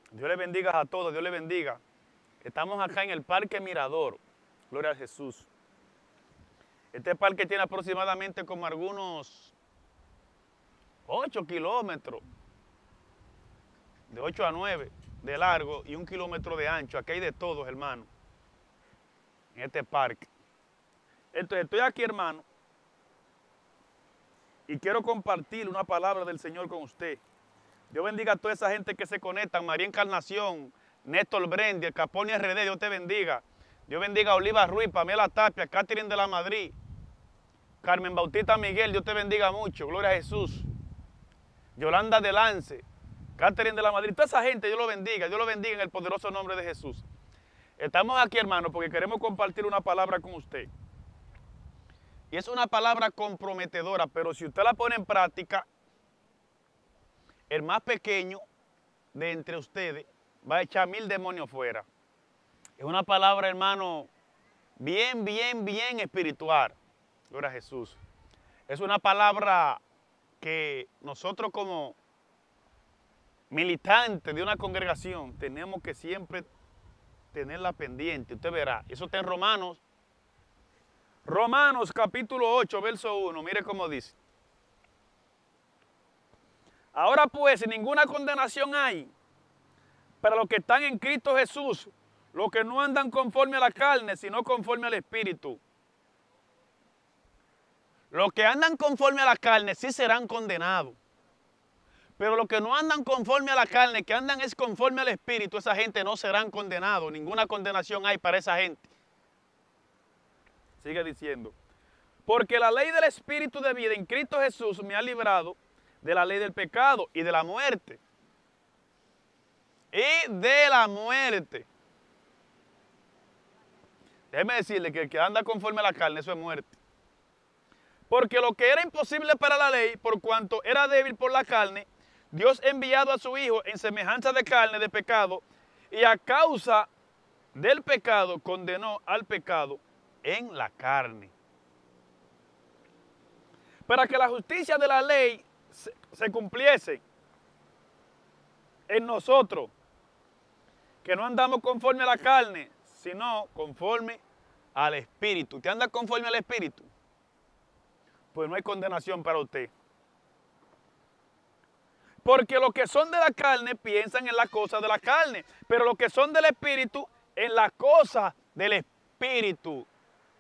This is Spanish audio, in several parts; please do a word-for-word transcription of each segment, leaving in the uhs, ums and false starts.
Dios les bendiga a todos, Dios les bendiga. Estamos acá en el Parque Mirador. Gloria a Jesús. Este parque tiene aproximadamente como algunos ocho kilómetros, de ocho a nueve de largo y un kilómetro de ancho. Aquí hay de todos, hermano, en este parque. Entonces estoy aquí, hermano, y quiero compartir una palabra del Señor con usted. Dios bendiga a toda esa gente que se conecta. María Encarnación, Néstor Brendi, el Caponi R D, Dios te bendiga. Dios bendiga a Oliva Ruiz, Pamela Tapia, Catherine de la Madrid, Carmen Bautista Miguel, Dios te bendiga mucho, gloria a Jesús. Yolanda de Lance, Catherine de la Madrid, toda esa gente, Dios lo bendiga, Dios lo bendiga en el poderoso nombre de Jesús. Estamos aquí, hermano, porque queremos compartir una palabra con usted. Y es una palabra comprometedora, pero si usted la pone en práctica, el más pequeño de entre ustedes va a echar mil demonios fuera. Es una palabra, hermano, bien, bien, bien espiritual. Gloria a Jesús. Es una palabra que nosotros como militantes de una congregación tenemos que siempre tenerla pendiente. Usted verá, eso está en Romanos. Romanos capítulo ocho, verso uno. Mire cómo dice. Ahora pues, ninguna condenación hay para los que están en Cristo Jesús, los que no andan conforme a la carne, sino conforme al Espíritu. Los que andan conforme a la carne sí serán condenados. Pero los que no andan conforme a la carne, que andan es conforme al Espíritu, esa gente no serán condenados. Ninguna condenación hay para esa gente. Sigue diciendo. Porque la ley del Espíritu de vida en Cristo Jesús me ha librado de la ley del pecado y de la muerte. Y de la muerte. Déjeme decirle que el que anda conforme a la carne, eso es muerte. Porque lo que era imposible para la ley, por cuanto era débil por la carne, Dios ha enviado a su Hijo en semejanza de carne de pecado, y a causa del pecado condenó al pecado en la carne. Para que la justicia de la ley se, se cumpliese en nosotros, que no andamos conforme a la carne, sino conforme al Espíritu. ¿Usted anda conforme al Espíritu? Pues no hay condenación para usted. Porque los que son de la carne piensan en las cosas de la carne, pero los que son del Espíritu, en las cosas del Espíritu.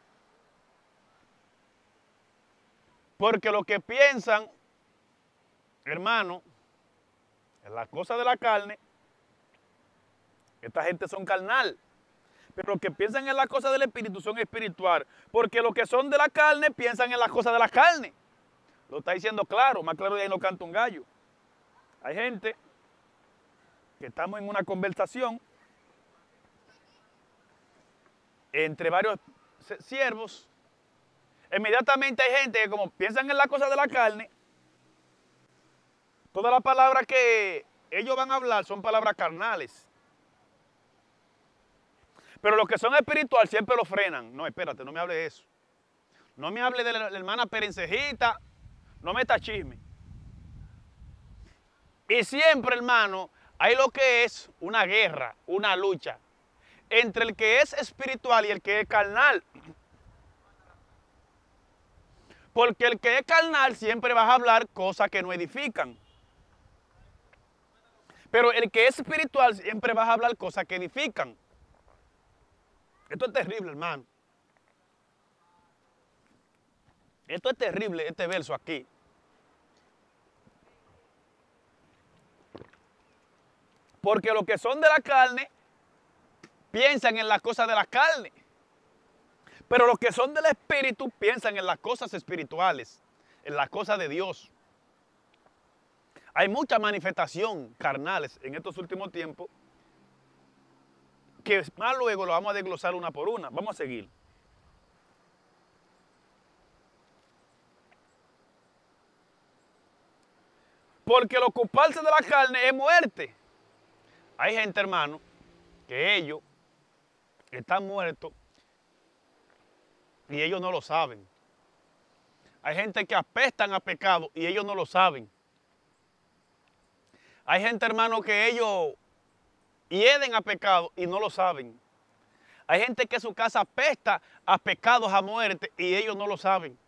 Porque los que piensan, hermano, en las cosas de la carne, esta gente son carnal. Pero los que piensan en las cosas del Espíritu son espiritual. Porque los que son de la carne piensan en las cosas de la carne. Lo está diciendo claro, más claro de ahí no canta un gallo. Hay gente que estamos en una conversación entre varios siervos. Inmediatamente hay gente que como piensan en las cosas de la carne, todas las palabras que ellos van a hablar son palabras carnales. Pero los que son espirituales siempre lo frenan. No, espérate, no me hable de eso. No me hable de la, la hermana Perencejita, no meta chisme. Y siempre, hermano, hay lo que es una guerra, una lucha entre el que es espiritual y el que es carnal. Porque el que es carnal siempre va a hablar cosas que no edifican. Pero el que es espiritual siempre va a hablar cosas que edifican. Esto es terrible, hermano. Esto es terrible, este verso aquí. Porque los que son de la carne piensan en las cosas de la carne. Pero los que son del Espíritu piensan en las cosas espirituales, en las cosas de Dios. Hay mucha manifestación carnales en estos últimos tiempos que más luego lo vamos a desglosar una por una. Vamos a seguir. Porque el ocuparse de la carne es muerte. Hay gente, hermano, que ellos están muertos y ellos no lo saben. Hay gente que apestan a pecado y ellos no lo saben. Hay gente, hermano, que ellos hieden a pecado y no lo saben. Hay gente que su casa apesta a pecados, a muerte, y ellos no lo saben.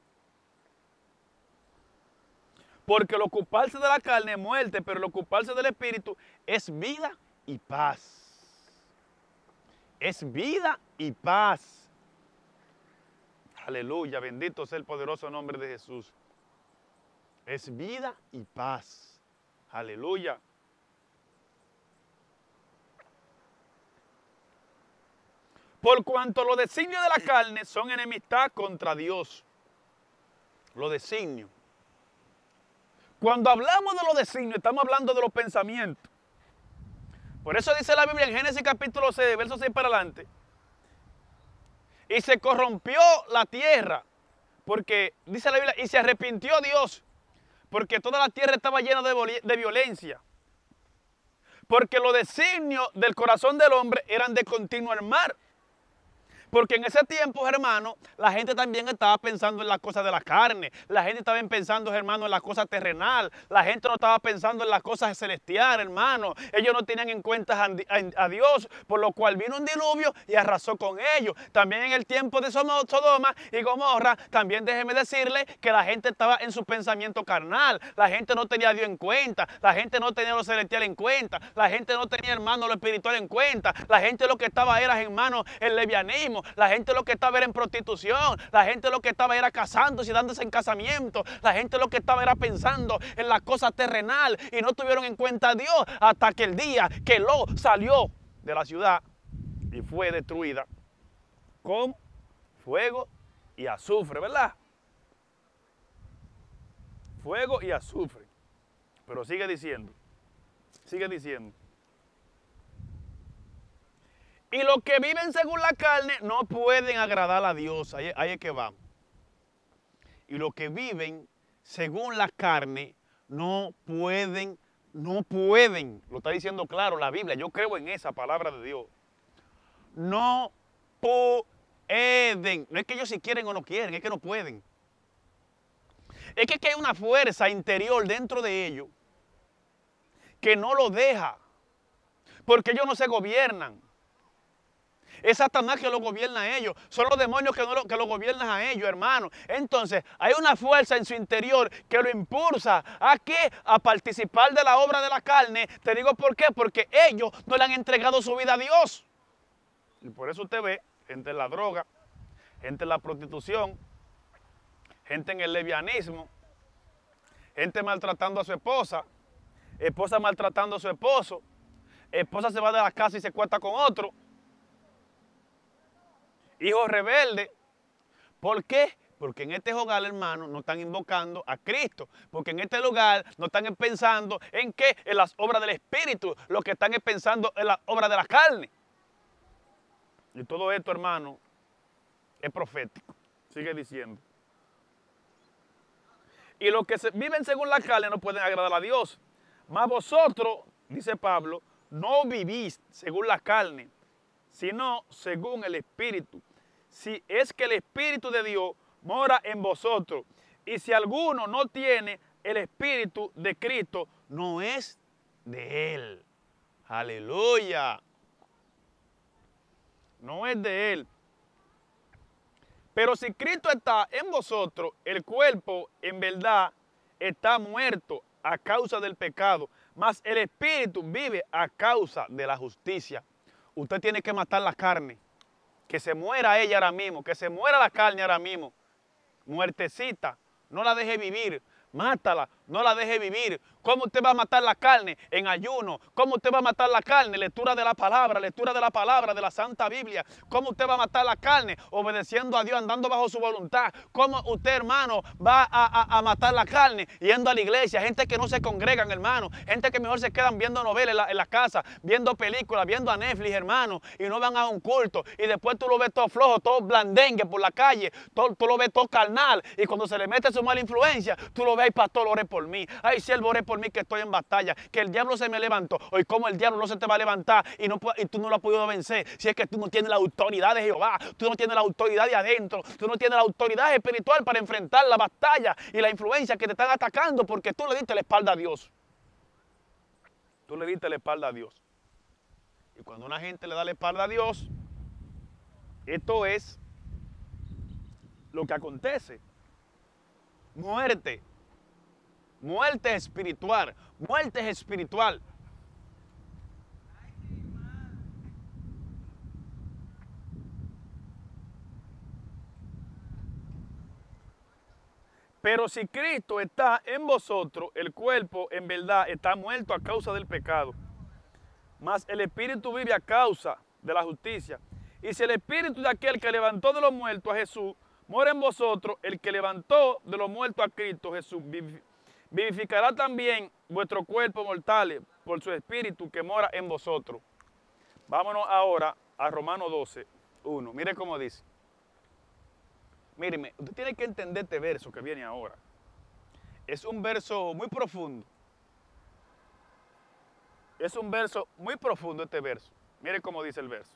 Porque el ocuparse de la carne es muerte, pero el ocuparse del espíritu es vida y paz. Es vida y paz. Aleluya, bendito sea el poderoso nombre de Jesús. Es vida y paz. Aleluya. Por cuanto los designios de la carne son enemistad contra Dios. Los designios. Cuando hablamos de los designios, estamos hablando de los pensamientos. Por eso dice la Biblia en Génesis capítulo seis, verso seis para adelante. Y se corrompió la tierra, porque, dice la Biblia, y se arrepintió Dios, porque toda la tierra estaba llena de, de violencia. Porque los designios del corazón del hombre eran de continuo mar. Porque en ese tiempo, hermano, la gente también estaba pensando en las cosas de la carne. La gente estaba pensando, hermano, en las cosas terrenal. La gente no estaba pensando en las cosas celestiales, hermano. Ellos no tenían en cuenta a, a, a Dios, por lo cual vino un diluvio y arrasó con ellos. También en el tiempo de Sodoma y Gomorra, también déjeme decirle que la gente estaba en su pensamiento carnal. La gente no tenía a Dios en cuenta. La gente no tenía lo celestial en cuenta. La gente no tenía, hermano, lo espiritual en cuenta. La gente lo que estaba era, hermano, el levianismo. La gente lo que estaba era en prostitución. La gente lo que estaba era casándose y dándose en casamiento. La gente lo que estaba era pensando en las cosas terrenal y no tuvieron en cuenta a Dios hasta que el día que Lot salió de la ciudad y fue destruida con fuego y azufre, ¿verdad? Fuego y azufre. Pero sigue diciendo, sigue diciendo. Y los que viven según la carne no pueden agradar a Dios. Ahí, ahí es que vamos. Y los que viven según la carne no pueden, no pueden. Lo está diciendo claro la Biblia. Yo creo en esa palabra de Dios. No pueden. No es que ellos si quieren o no quieren, es que no pueden. Es que, que hay una fuerza interior dentro de ellos que no lo deja. Porque ellos no se gobiernan. Es Satanás que lo gobierna a ellos. Son los demonios que, no lo, que lo gobiernan a ellos, hermano. Entonces, hay una fuerza en su interior que lo impulsa a qué? A participar de la obra de la carne. Te digo por qué. Porque ellos no le han entregado su vida a Dios. Y por eso usted ve gente en la droga, gente en la prostitución, gente en el lesbianismo, gente maltratando a su esposa, esposa maltratando a su esposo, esposa se va de la casa y se cuesta con otro. Hijos rebeldes. ¿Por qué? Porque en este hogar, hermano, no están invocando a Cristo. Porque en este lugar no están pensando en qué, en las obras del Espíritu. Lo que están es pensando en las obras de la carne. Y todo esto, hermano, es profético. Sigue diciendo. Y los que se, viven según la carne no pueden agradar a Dios. Mas vosotros, dice Pablo, no vivís según la carne, sino según el Espíritu. Si es que el Espíritu de Dios mora en vosotros. Y si alguno no tiene el Espíritu de Cristo, no es de Él. Aleluya. No es de Él. Pero si Cristo está en vosotros, el cuerpo en verdad está muerto a causa del pecado, mas el Espíritu vive a causa de la justicia. Usted tiene que matar la carne. Que se muera ella ahora mismo. Que se muera la carne ahora mismo. Muertecita. No la deje vivir. Mátala. No la deje vivir. ¿Cómo usted va a matar la carne? En ayuno. ¿Cómo usted va a matar la carne? Lectura de la palabra. Lectura de la palabra de la Santa Biblia. ¿Cómo usted va a matar la carne? Obedeciendo a Dios, andando bajo su voluntad. ¿Cómo usted, hermano, va a, a, a matar la carne? Yendo a la iglesia. Gente que no se congregan, hermano. Gente que mejor se quedan viendo novelas en la, en la casa. Viendo películas, viendo a Netflix, hermano. Y no van a un culto. Y después tú lo ves todo flojo, todo blandengue por la calle. Todo, tú lo ves todo carnal. Y cuando se le mete su mala influencia, tú lo ves, ay, pastor, ore por mí. Ay, siervo, ore por mí que estoy en batalla, que el diablo se me levantó. Hoy como el diablo no se te va a levantar y, no, y tú no lo has podido vencer, si es que tú no tienes la autoridad de Jehová, tú no tienes la autoridad de adentro, tú no tienes la autoridad espiritual para enfrentar la batalla y la influencia que te están atacando porque tú le diste la espalda a Dios. Tú le diste la espalda a Dios. Y cuando una gente le da la espalda a Dios, esto es lo que acontece. Muerte. Muerte espiritual. Muerte espiritual. Pero si Cristo está en vosotros, el cuerpo en verdad está muerto a causa del pecado, mas el espíritu vive a causa de la justicia. Y si el espíritu de aquel que levantó de los muertos a Jesús mora en vosotros, el que levantó de los muertos a Cristo Jesús vivificará también vuestro cuerpo mortal por su espíritu que mora en vosotros. Vámonos ahora a Romanos doce, uno. Mire cómo dice. Míreme, usted tiene que entender este verso que viene ahora. Es un verso muy profundo. Es un verso muy profundo este verso. Mire cómo dice el verso.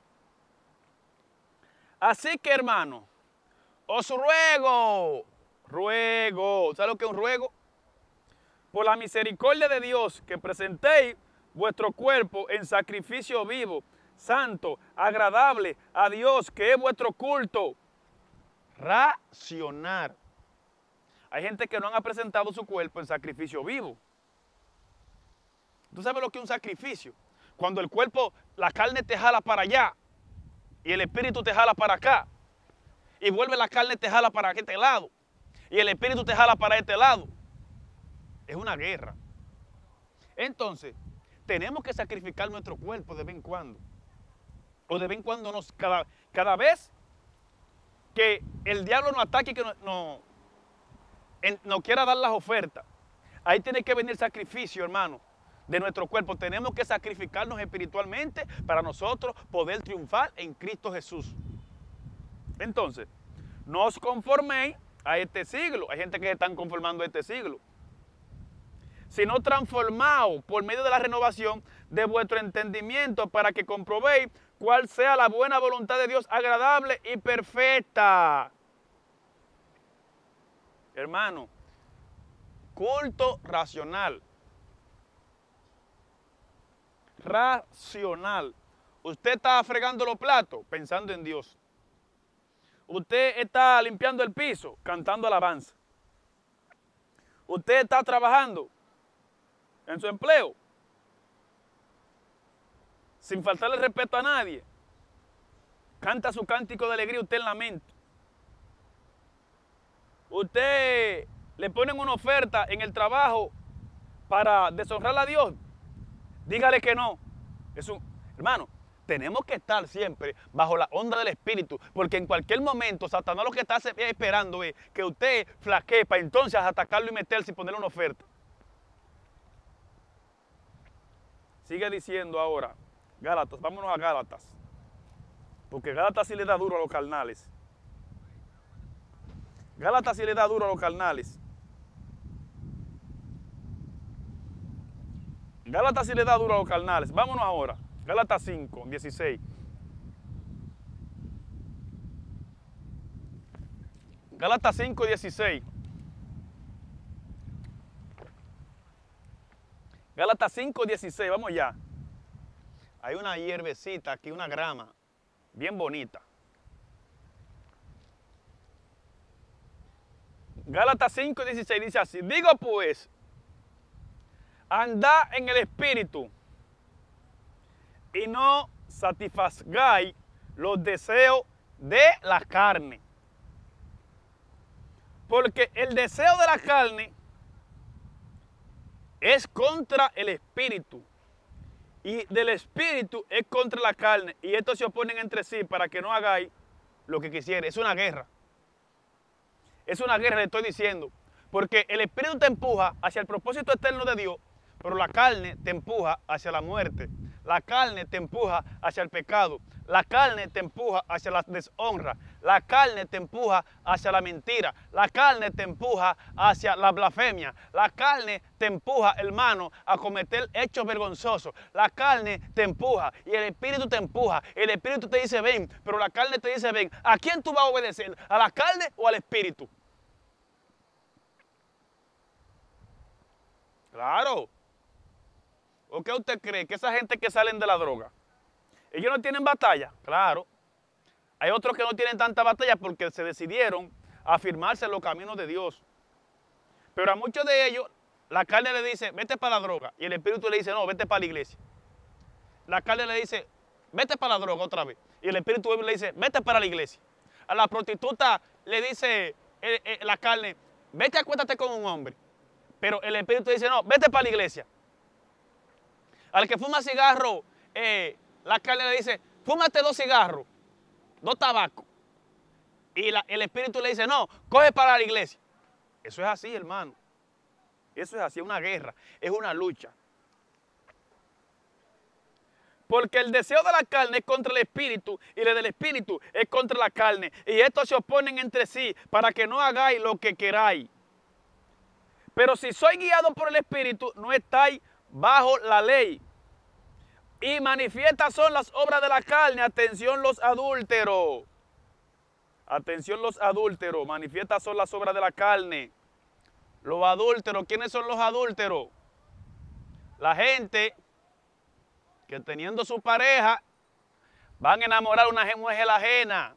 Así que, hermano, os ruego, ruego, ¿sabe lo que es un ruego? Por la misericordia de Dios, que presentéis vuestro cuerpo en sacrificio vivo, santo, agradable a Dios, que es vuestro culto racional. Hay gente que no han presentado su cuerpo en sacrificio vivo. ¿Tú sabes lo que es un sacrificio? Cuando el cuerpo, la carne te jala para allá y el espíritu te jala para acá. Y vuelve la carne te jala para este lado y el espíritu te jala para este lado. Es una guerra. Entonces, tenemos que sacrificar nuestro cuerpo de vez en cuando. O de vez en cuando nos, cada, cada vez que el diablo nos ataque y que no, no, en, no quiera dar las ofertas. Ahí tiene que venir el sacrificio, hermano, de nuestro cuerpo. Tenemos que sacrificarnos espiritualmente para nosotros poder triunfar en Cristo Jesús. Entonces, no os conforméis a este siglo. Hay gente que se están conformando a este siglo. Sino transformaos por medio de la renovación de vuestro entendimiento para que comprobéis cuál sea la buena voluntad de Dios, agradable y perfecta. Hermano, culto racional. Racional. Usted está fregando los platos pensando en Dios. Usted está limpiando el piso cantando alabanza. Usted está trabajando en su empleo sin faltarle respeto a nadie. Canta su cántico de alegría usted en la mente. Usted le ponen una oferta en el trabajo para deshonrar a Dios. Dígale que no. Es un, hermano, tenemos que estar siempre bajo la onda del Espíritu, porque en cualquier momento Satanás lo que está esperando es que usted flaquee para entonces atacarlo y meterse y ponerle una oferta. Sigue diciendo ahora, Gálatas, vámonos a Gálatas, porque Gálatas sí le da duro a los carnales. Gálatas sí le da duro a los carnales. Gálatas sí le da duro a los carnales. Vámonos ahora. Gálatas cinco, dieciséis. Gálatas cinco, dieciséis. Gálatas cinco, dieciséis. Vamos ya. Hay una hierbecita aquí, una grama, bien bonita. Gálatas cinco, dieciséis dice así. Digo pues, andad en el Espíritu y no satisfagáis los deseos de la carne. Porque el deseo de la carne es contra el Espíritu. Y del Espíritu es contra la carne. Y estos se oponen entre sí para que no hagáis lo que quisierais. Es una guerra. Es una guerra, le estoy diciendo. Porque el Espíritu te empuja hacia el propósito eterno de Dios, pero la carne te empuja hacia la muerte. La carne te empuja hacia el pecado. La carne te empuja hacia la deshonra. La carne te empuja hacia la mentira. La carne te empuja hacia la blasfemia. La carne te empuja, hermano, a cometer hechos vergonzosos. La carne te empuja y el Espíritu te empuja. El Espíritu te dice ven, pero la carne te dice ven. ¿A quién tú vas a obedecer? ¿A la carne o al Espíritu? Claro. ¿O qué usted cree? Que esa gente que salen de la droga, Ellos no tienen batalla, claro. Hay otros que no tienen tanta batalla porque se decidieron a afirmarse en los caminos de Dios. Pero a muchos de ellos, la carne le dice, vete para la droga. Y el espíritu le dice, no, vete para la iglesia. La carne le dice, vete para la droga otra vez. Y el espíritu le dice, vete para la iglesia. A la prostituta le dice eh, eh, la carne, vete acuéstate con un hombre. Pero el espíritu dice, no, vete para la iglesia. Al que fuma cigarro, eh, la carne le dice, fúmate dos cigarros, dos tabacos. Y la, el espíritu le dice, no, coge para la iglesia. Eso es así, hermano. Eso es así, es una guerra, es una lucha. Porque el deseo de la carne es contra el espíritu y el del espíritu es contra la carne. Y estos se oponen entre sí para que no hagáis lo que queráis. Pero si sois guiados por el espíritu, no estáis bajo la ley. Y manifiestas son las obras de la carne. Atención los adúlteros. Atención los adúlteros. Manifiestas son las obras de la carne. Los adúlteros. ¿Quiénes son los adúlteros? La gente que teniendo su pareja van a enamorar a una mujer ajena.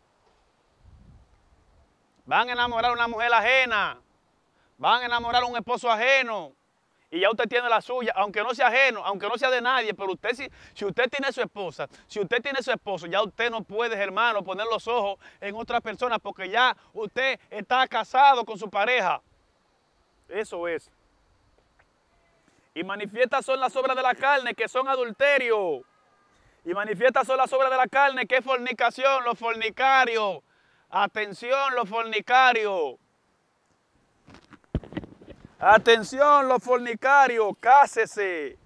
Van a enamorar a una mujer ajena. Van a enamorar a un esposo ajeno. Y ya usted tiene la suya, aunque no sea ajeno, aunque no sea de nadie, pero usted si, si usted tiene su esposa, si usted tiene su esposo, ya usted no puede, hermano, poner los ojos en otras personas porque ya usted está casado con su pareja. Eso es. Y manifiestas son las obras de la carne, que son adulterio. Y manifiestas son las obras de la carne, que es fornicación, los fornicarios. Atención, los fornicarios. Atención, los fornicarios, cásese.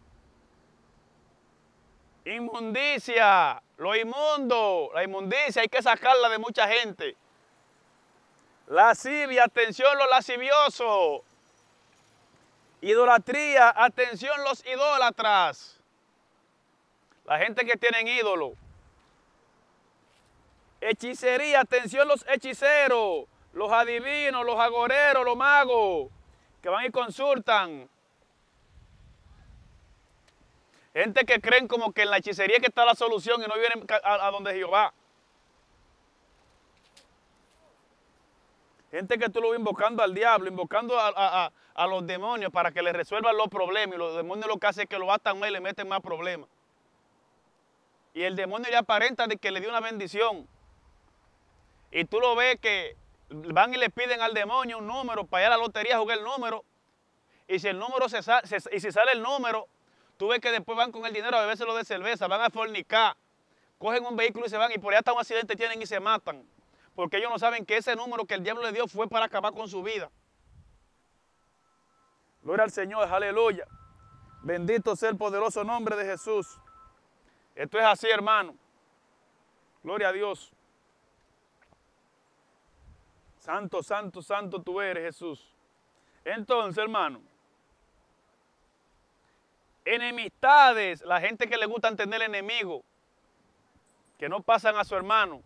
Inmundicia, lo inmundo, la inmundicia hay que sacarla de mucha gente. Lascivia, atención, los lasciviosos. Idolatría, atención, los idólatras. La gente que tienen ídolo. Hechicería, atención, los hechiceros, los adivinos, los agoreros, los magos, que van y consultan. Gente que creen como que en la hechicería que está la solución y no vienen a, a donde Jehová. Gente que tú lo ves invocando al diablo, invocando a, a, a, a los demonios para que le resuelvan los problemas. Y los demonios lo que hacen es que lo atan más y le meten más problemas. Y el demonio le aparenta de que le dio una bendición. Y tú lo ves que van y le piden al demonio un número para ir a la lotería a jugar el número. Y si el número se sale, y si sale el número, tú ves que después van con el dinero a bebérselo de cerveza, van a fornicar, cogen un vehículo y se van y por allá hasta un accidente tienen y se matan. Porque ellos no saben que ese número que el diablo le dio fue para acabar con su vida. Gloria al Señor, aleluya. Bendito sea el poderoso nombre de Jesús. Esto es así, hermano. Gloria a Dios. Santo, santo, santo tú eres, Jesús. Entonces, hermano, enemistades, la gente que le gusta tener enemigos, que no pasan a su hermano.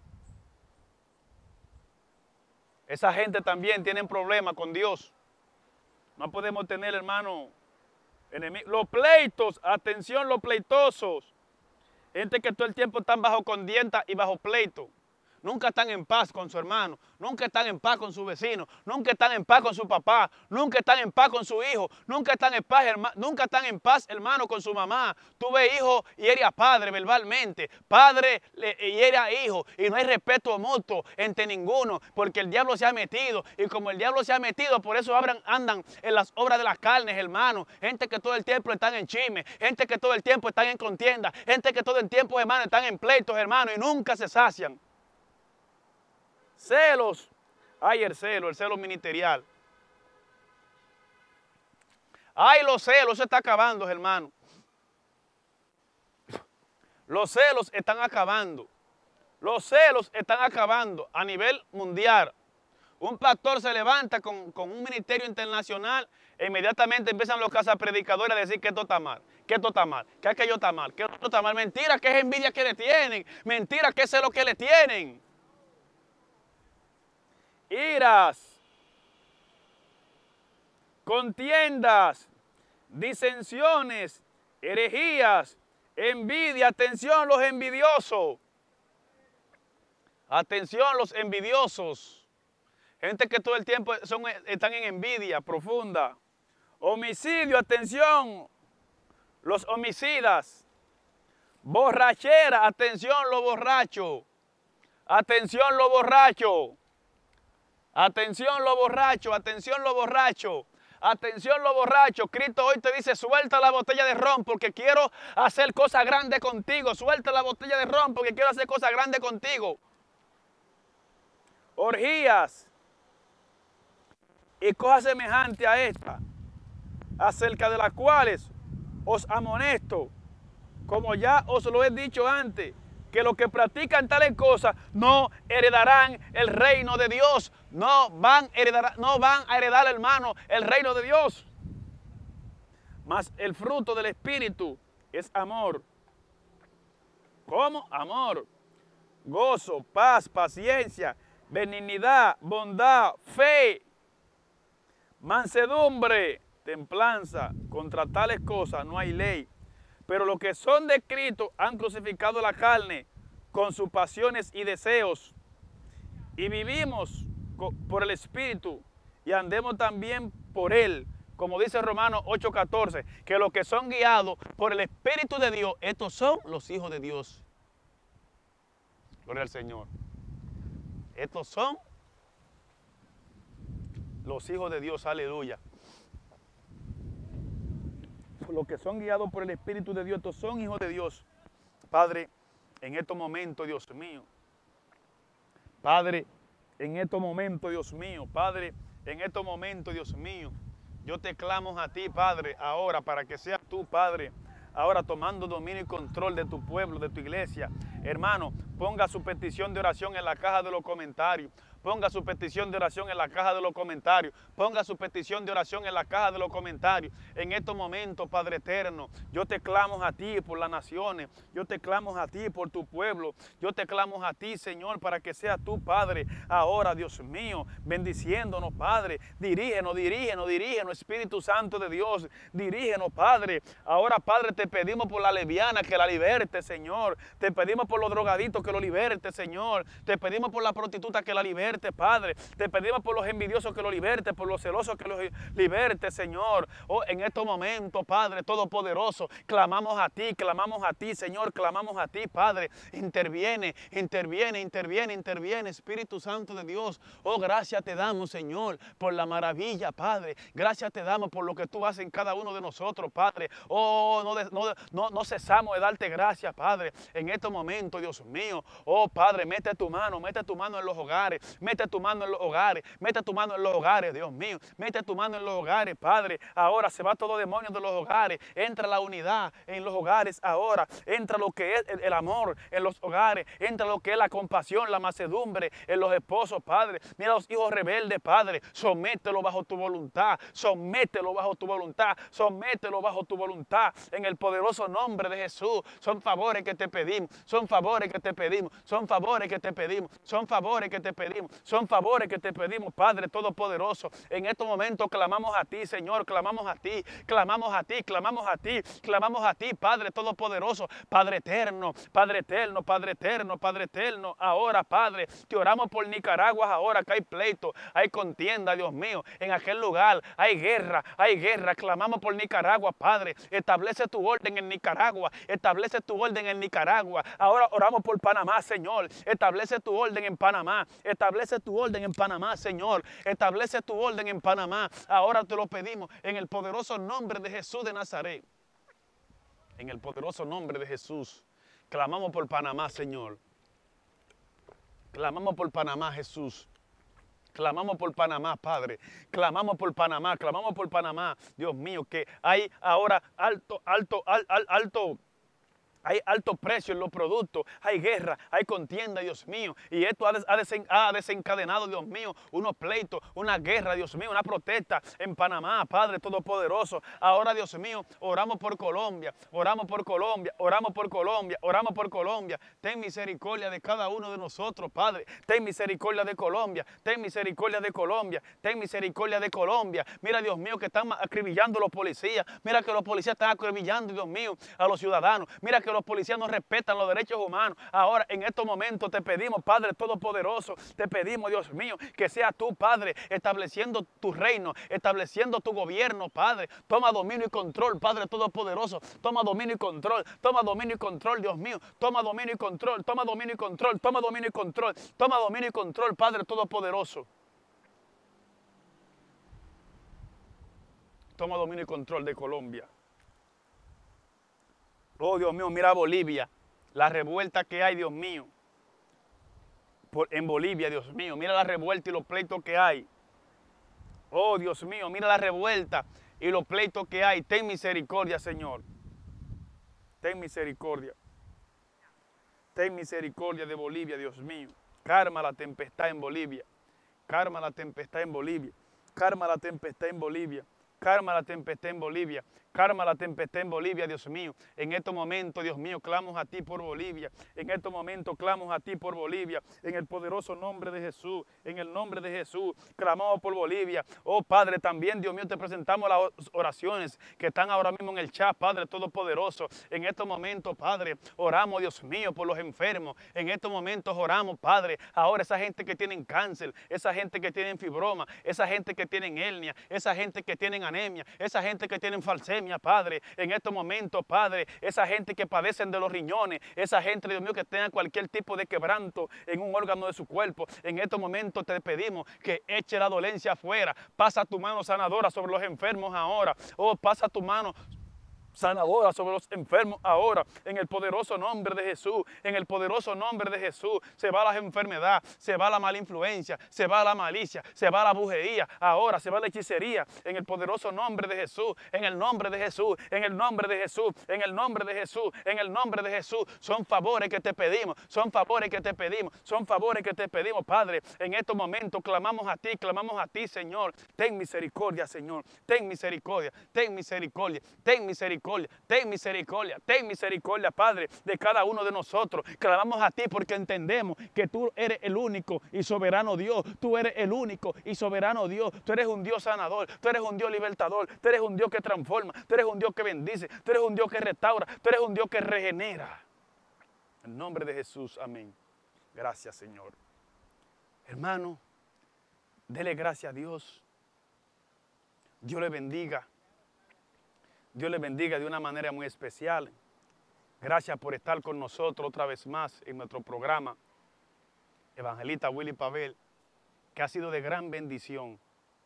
Esa gente también tiene problemas con Dios. No podemos tener, hermano, enemigos. Los pleitos, atención, los pleitosos. Gente que todo el tiempo están bajo contienda y bajo pleito. Nunca están en paz con su hermano, nunca están en paz con su vecino, nunca están en paz con su papá, nunca están en paz con su hijo, nunca están en paz, herma, nunca están en paz, hermano, con su mamá. Tú ves hijo y eres a padre verbalmente, padre y eres a hijo, y no hay respeto mutuo entre ninguno, porque el diablo se ha metido, y como el diablo se ha metido, por eso abran, andan en las obras de las carnes, hermano. Gente que todo el tiempo están en chisme, gente que todo el tiempo están en contienda, gente que todo el tiempo, hermano, están en pleitos, hermano, y nunca se sacian. Celos. Ay, el celo, el celo ministerial. Ay, los celos, se está acabando, hermano. Los celos están acabando. Los celos están acabando a nivel mundial. Un pastor se levanta con, con un ministerio internacional e inmediatamente empiezan los casapredicadores a decir que esto está mal, que esto está mal, que aquello está mal, que esto está mal. Mentira, que es envidia que le tienen. Mentira, que es celo que le tienen. Iras, contiendas, disensiones, herejías, Envidia, atención los envidiosos. Atención los envidiosos. Gente que todo el tiempo son, están en envidia profunda. Homicidio, atención los homicidas. Borrachera, atención los borrachos. Atención los borrachos. Atención los borrachos, atención los borrachos. Atención los borrachos, Cristo hoy te dice, suelta la botella de ron porque quiero hacer cosas grandes contigo. Suelta la botella de ron porque quiero hacer cosas grandes contigo. Orgías y cosas semejantes a esta, acerca de las cuales os amonesto, como ya os lo he dicho antes, que los que practican tales cosas no heredarán el reino de Dios. No van a heredar, no van a heredar, hermano, el reino de Dios. Mas el fruto del Espíritu es amor. ¿Cómo? Amor, gozo, paz, paciencia, benignidad, bondad, fe, mansedumbre, templanza. Contra tales cosas no hay ley. Pero los que son de Cristo han crucificado la carne con sus pasiones y deseos. Y vivimos por el Espíritu y andemos también por Él. Como dice Romanos ocho catorce, que los que son guiados por el Espíritu de Dios, estos son los hijos de Dios. Gloria al Señor. Estos son los hijos de Dios, aleluya. Los que son guiados por el Espíritu de Dios, estos son hijos de Dios. Padre, en estos momentos, Dios mío. Padre, en estos momentos, Dios mío. Padre, en estos momentos, Dios mío. Yo te clamo a ti, Padre, ahora para que seas tú, Padre, ahora tomando dominio y control de tu pueblo, de tu iglesia. Hermano, ponga su petición de oración en la caja de los comentarios. Ponga su petición de oración en la caja de los comentarios. Ponga su petición de oración en la caja de los comentarios. En estos momentos, Padre eterno, yo te clamo a ti por las naciones. Yo te clamo a ti por tu pueblo. Yo te clamo a ti, Señor, para que seas tú, Padre, ahora, Dios mío, bendiciéndonos, Padre. Dirígenos, dirígenos, dirígenos, Espíritu Santo de Dios. Dirígenos, Padre. Ahora, Padre, te pedimos por la lesbiana que la liberte, Señor. Te pedimos por los drogaditos que lo liberte, Señor. Te pedimos por la prostituta que la liberte, Padre. Te pedimos por los envidiosos que lo liberte, por los celosos que los liberte, Señor. Oh, en estos momentos, Padre Todopoderoso, clamamos a ti, clamamos a ti, Señor, clamamos a ti, Padre. Interviene, interviene, interviene, interviene, Espíritu Santo de Dios. Oh, gracias te damos, Señor, por la maravilla, Padre. Gracias te damos por lo que tú haces en cada uno de nosotros, Padre. Oh, no, no, no, no cesamos de darte gracias, Padre, en estos momentos, Dios mío. Oh, Padre, mete tu mano, mete tu mano en los hogares. Mete tu mano en los hogares, mete tu mano en los hogares, Dios mío. Mete tu mano en los hogares, Padre. Ahora se va todo demonio de los hogares. Entra la unidad en los hogares ahora. Entra lo que es el, el amor en los hogares. Entra lo que es la compasión, la mansedumbre en los esposos, Padre. Mira a los hijos rebeldes, Padre. Somételo bajo tu voluntad. Somételo bajo tu voluntad. Somételo bajo tu voluntad. En el poderoso nombre de Jesús. Son favores que te pedimos. Son favores que te pedimos. Son favores que te pedimos. Son favores que te pedimos. Son favores que te pedimos, Padre Todopoderoso. En estos momentos clamamos a ti, Señor, clamamos a ti, clamamos a ti, clamamos a ti, clamamos a ti, Padre Todopoderoso, Padre eterno, Padre eterno, Padre eterno, Padre eterno. Ahora, Padre, te oramos por Nicaragua ahora que hay pleito, hay contienda, Dios mío. En aquel lugar hay guerra, hay guerra. Clamamos por Nicaragua, Padre. Establece tu orden en Nicaragua, establece tu orden en Nicaragua. Ahora oramos por Panamá, Señor. Establece tu orden en Panamá. Establece tu orden en Panamá, Señor. Establece tu orden en Panamá. Ahora te lo pedimos en el poderoso nombre de Jesús de Nazaret. En el poderoso nombre de Jesús. Clamamos por Panamá, Señor. Clamamos por Panamá, Jesús. Clamamos por Panamá, Padre. Clamamos por Panamá, clamamos por Panamá. Dios mío, que hay ahora alto, alto, al, al, alto. Hay alto precio en los productos, hay guerra, hay contienda, Dios mío. Y esto ha, des, ha, desen, ha desencadenado, Dios mío, unos pleitos, una guerra, Dios mío, una protesta en Panamá, Padre Todopoderoso. Ahora, Dios mío, oramos por Colombia, oramos por Colombia, oramos por Colombia, oramos por Colombia. Ten misericordia de cada uno de nosotros, Padre. Ten misericordia de Colombia, ten misericordia de Colombia, ten misericordia de Colombia. Mira, Dios mío, que están acribillando los policías. Mira que los policías están acribillando, Dios mío, a los ciudadanos. Mira que los policías no respetan los derechos humanos. Ahora, en estos momentos te pedimos, Padre Todopoderoso, te pedimos, Dios mío, que sea tú, Padre, estableciendo tu reino, estableciendo tu gobierno, Padre. Toma dominio y control, Padre Todopoderoso. Toma dominio y control, toma dominio y control, Dios mío. Toma dominio y control, toma dominio y control, toma dominio y control, toma dominio y control, Padre Todopoderoso. Toma dominio y control de Colombia. Oh, Dios mío, mira Bolivia, la revuelta que hay, Dios mío. Por, en Bolivia, Dios mío, mira la revuelta y los pleitos que hay. Oh, Dios mío, mira la revuelta y los pleitos que hay. Ten misericordia, Señor. Ten misericordia. Ten misericordia de Bolivia, Dios mío. Calma la tempestad en Bolivia. Calma la tempestad en Bolivia. Calma la tempestad en Bolivia. Calma la tempestad en Bolivia. Calma la tempestad en Bolivia, Dios mío. En estos momentos, Dios mío, clamo a ti por Bolivia. En estos momentos clamo a ti por Bolivia. En el poderoso nombre de Jesús. En el nombre de Jesús. Clamamos por Bolivia. Oh, Padre, también, Dios mío, te presentamos las oraciones que están ahora mismo en el chat, Padre Todopoderoso. En estos momentos, Padre, oramos, Dios mío, por los enfermos. En estos momentos oramos, Padre. Ahora esa gente que tienen cáncer, esa gente que tienen fibroma, esa gente que tienen hernia, esa gente que tienen anemia, esa gente que tienen falsemia, Padre, en estos momentos, Padre, esa gente que padecen de los riñones, esa gente, Dios mío, que tenga cualquier tipo de quebranto en un órgano de su cuerpo, en estos momentos te pedimos que eche la dolencia afuera. Pasa tu mano sanadora sobre los enfermos ahora. Oh, pasa tu mano sanadora sobre los enfermos ahora, en el poderoso nombre de Jesús, en el poderoso nombre de Jesús. Se va la enfermedad, se va la mala influencia, se va la malicia, se va la brujería, ahora se va la hechicería, en el poderoso nombre de Jesús, en el nombre de Jesús, en el nombre de Jesús, en el nombre de Jesús, en el nombre de Jesús. Son favores que te pedimos, son favores que te pedimos, son favores que te pedimos, Padre. En estos momentos clamamos a ti, clamamos a ti, Señor. Ten misericordia, Señor, ten misericordia, ten misericordia, ten misericordia. Ten misericordia, ten misericordia, Padre, de cada uno de nosotros. Clamamos a ti porque entendemos que tú eres el único y soberano Dios. Tú eres el único y soberano Dios. Tú eres un Dios sanador, tú eres un Dios libertador, tú eres un Dios que transforma, tú eres un Dios que bendice, tú eres un Dios que restaura, tú eres un Dios que regenera. En nombre de Jesús, amén. Gracias, Señor. Hermano, dele gracias a Dios. Dios le bendiga. Dios les bendiga de una manera muy especial. Gracias por estar con nosotros otra vez más en nuestro programa, Evangelista Willy Pavel, que ha sido de gran bendición.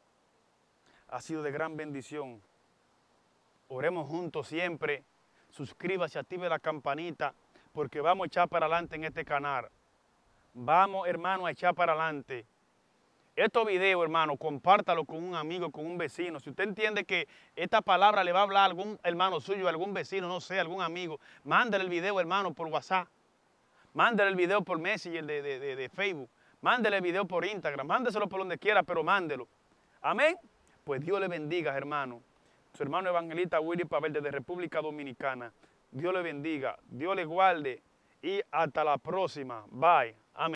Ha sido de gran bendición. Oremos juntos siempre. Suscríbase, active la campanita, porque vamos a echar para adelante en este canal. Vamos, hermano, a echar para adelante. Estos videos, hermano, compártalo con un amigo, con un vecino. Si usted entiende que esta palabra le va a hablar a algún hermano suyo, a algún vecino, no sé, algún amigo, mándale el video, hermano, por WhatsApp. Mándale el video por Messenger de, de, de, de Facebook. Mándale el video por Instagram. Mándeselo por donde quiera, pero mándelo. Amén. Pues Dios le bendiga, hermano. Su hermano evangelista Willy Pavel desde República Dominicana. Dios le bendiga. Dios le guarde. Y hasta la próxima. Bye.